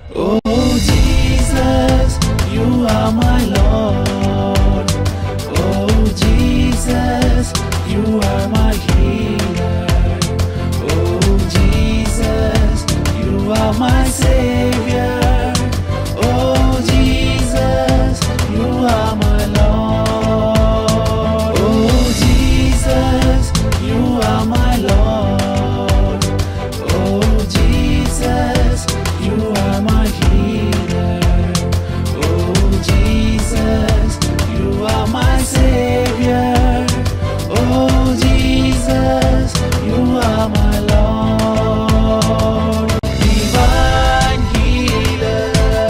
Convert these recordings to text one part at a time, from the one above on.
Oh Jesus, you are my Lord. Oh Jesus, you are my healer. Oh Jesus, you are my Savior. Oh Jesus, you are my Lord. Oh Jesus, you are my Lord. Oh Jesus, you are my healer. Oh Jesus, you are my Savior. Oh Jesus, you are my Lord. Divine healer,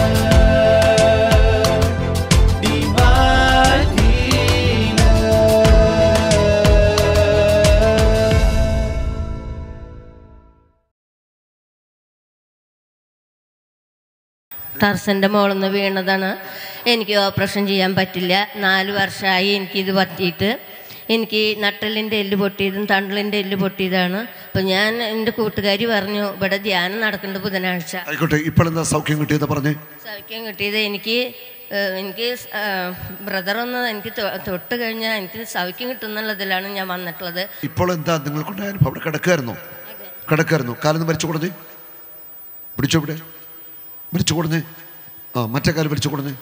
divine healer. ടർസൻ്റെ മോളിൽ നിന്ന് വീണതാണ്. എനിക്ക് operation ചെയ്യാൻ പറ്റില്ല. 4 വർഷമായി എനിക്കിത് പറ്റിയിട്ട്. എനിക്ക് നട്ടലിൻ്റെ എല്ല് പൊട്ടിയതും തണ്ടലിൻ്റെ എല്ല് പൊട്ടിയതാണ്. അപ്പോൾ ഞാൻ എൻ്റെ കൂട്ടുകാരി പറഞ്ഞു ഇവിടെ ധ്യാനം നടക്കേണ്ട ബുധനാഴ്ച. ആയിക്കോട്ടെ, ഇപ്പോൾ എന്താ സൗഖ്യം കിട്ടിയത് പറഞ്ഞേ? സൗഖ്യം കിട്ടിയത് എനിക്ക് ബ്രദറൊന്ന് എനിക്ക് തൊട്ട് കഴിഞ്ഞാൽ എനിക്ക് സൗഖ്യം കിട്ടുന്നുള്ളതിലാണ് ഞാൻ വന്നിട്ടുള്ളത്. ഇപ്പോൾ എന്താ നിങ്ങൾക്കുണ്ടായ അനുഭവം? അവിടെ കിടക്കായിരുന്നു. കാലൊന്ന് വലിച്ചു കൊടുഞ്ഞേ, പിടിച്ചോ, ഇവിടെ വലിച്ചു കൊടുഞ്ഞേ. ആ, മറ്റേ കാലം വലിച്ചു കൊടുഞ്ഞേ.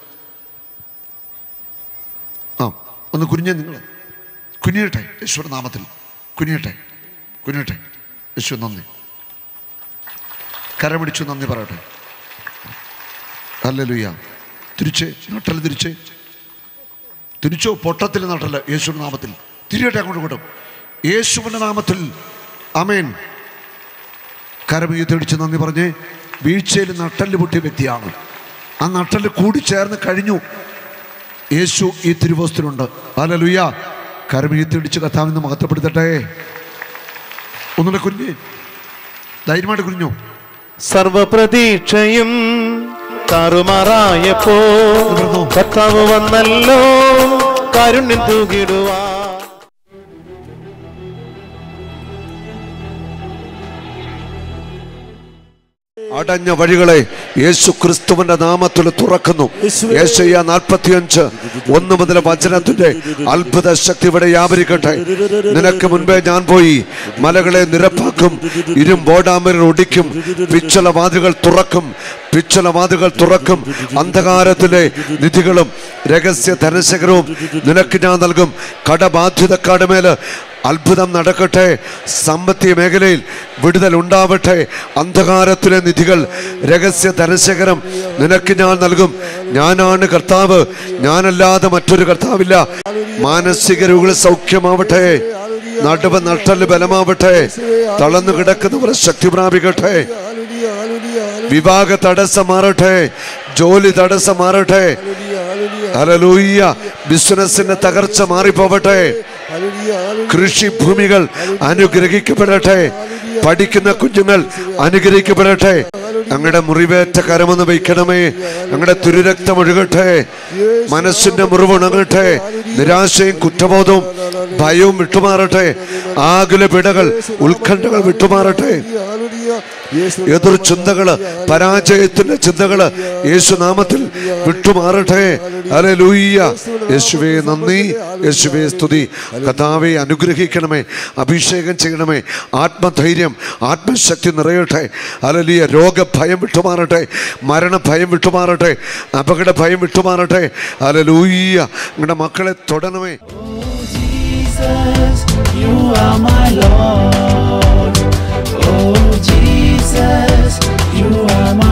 ആ, ഒന്ന് കുനിഞ്ഞേ. നിങ്ങൾ കുനിയട്ടെ, യേശുവിന്റെ നാമത്തിൽ കുനിയട്ടെ. യേശു നന്ദി. കരപിടിച്ചു നന്ദി പറയട്ടെ. ഹല്ലേലൂയ. തിരിച്ചേ, നട്ടല് തിരിച്ചോ. പൊട്ടത്തിൽ നട്ടല് യേശുവിന്റെ നാമത്തിൽ തിരിയട്ടെ. അങ്ങോട്ട് യേശുവിന്റെ നാമത്തിൽ ആമേൻ. കരമീത്തടിച്ച് നന്ദി പറഞ്ഞേ. വീഴ്ചയിൽ നട്ടല് പൊട്ടിയ വ്യക്തിയാണ്. ആ നട്ടല് കൂടി ചേർന്ന് കഴിഞ്ഞു. യേശു ഈ തിരുവോസ്തിലുണ്ട്. ഹല്ലേലൂയ. കരമീത്തടിച്ച് കർത്താവിനെ മഹത്വപ്പെടുത്തട്ടെ. ഒന്നുകൂടെ കുഞ്ഞേ, ധൈര്യമായിട്ട് കുഞ്ഞു. സർവപ്രതീക്ഷയും താറുമാറായപ്പോ കർത്താവ് വന്നല്ലോ കാരുണ്യം തൂകിടുവാ. അടഞ്ഞ വഴികളെ യേശു ക്രിസ്തുവിന്റെ നാമത്തിൽ തുറക്കുന്നു. യേശയ്യ 45:1 മുതൽ വചനത്തിന്റെ അത്ഭുത ശക്തി ഇവിടെ വ്യാപരിക്കട്ടെ. നിനക്ക് മുൻപേ ഞാൻ പോയി മലകളെ നിരപ്പാക്കും, ഇരുമ്പോടാമരൽ ഒടിക്കും, പിച്ചള വാതിലുകൾ തുറക്കും, അന്ധകാരത്തിലെ നിധികളും രഹസ്യ ധനശേഖരവും നിനക്ക് ഞാൻ നൽകും. കടബാധ്യതക്കാരുടെ മേല് അത്ഭുതം നടക്കട്ടെ. സാമ്പത്തിക മേഖലയിൽ വിടുതൽ ഉണ്ടാവട്ടെ. അന്ധകാരത്തിലെ നിധികൾ, രഹസ്യ ധനശേഖരം നിനക്ക് ഞാൻ നൽകും. ഞാനാണ് കർത്താവ്, ഞാനല്ലാതെ മറ്റൊരു കർത്താവില്ല. മാനസിക രോഗികൾ സൗഖ്യമാവട്ടെ. നടുവ് നട്ടല് ബലമാവട്ടെ. തളർന്നു കിടക്കുന്നവർ ശക്തി പ്രാപിക്കട്ടെ. വിവാഹ തടസ്സം മാറട്ടെ. ജോലി തടസ്സം മാറട്ടെ. ഹല്ലേലൂയ. ബിസിനസിന്റെ തകർച്ച മാറിപ്പോവട്ടെ. കൃഷിഭൂമികൾ അനുഗ്രഹിക്കപ്പെടട്ടെ. പഠിക്കുന്ന കുഞ്ഞുങ്ങൾ അനുഗ്രഹിക്കപ്പെടട്ടെ. ഞങ്ങളുടെ മുറിവേറ്റ കരമൊന്ന് വയ്ക്കണമേ. ഞങ്ങളുടെ തിരുരക്തം ഒഴുകട്ടെ. മനസ്സിന്റെ മുറിവുണങ്ങട്ടെ. നിരാശയും കുറ്റബോധവും ഭയവും വിട്ടുമാറട്ടെ. ആകുല പിടകൾ, ഉത്കണ്ഠകൾ വിട്ടുമാറട്ടെ. എതിർ ചിന്തകള്, പരാജയത്തിന്റെ ചിന്തകള് യേശുനാമത്തിൽ വിട്ടുമാറട്ടെ. ഹല്ലേലൂയ. യേശുവേ നന്ദി, യേശുവേ സ്തുതി. കർത്താവേ അനുഗ്രഹിക്കണമേ, അഭിഷേകം ചെയ്യണമേ. ആത്മധൈര്യം, ആത്മശക്തി നിറയട്ടെ. ഹല്ലേലൂയ. രോഗഭയം വിട്ടുമാറട്ടെ. മരണഭയം വിട്ടുമാറട്ടെ. അപകട ഭയം വിട്ടുമാറട്ടെ. ഹല്ലേലൂയ. നിങ്ങളുടെ മക്കളെ തൊടണമേ. Jesus, you are my Lord. Oh Jesus, you are my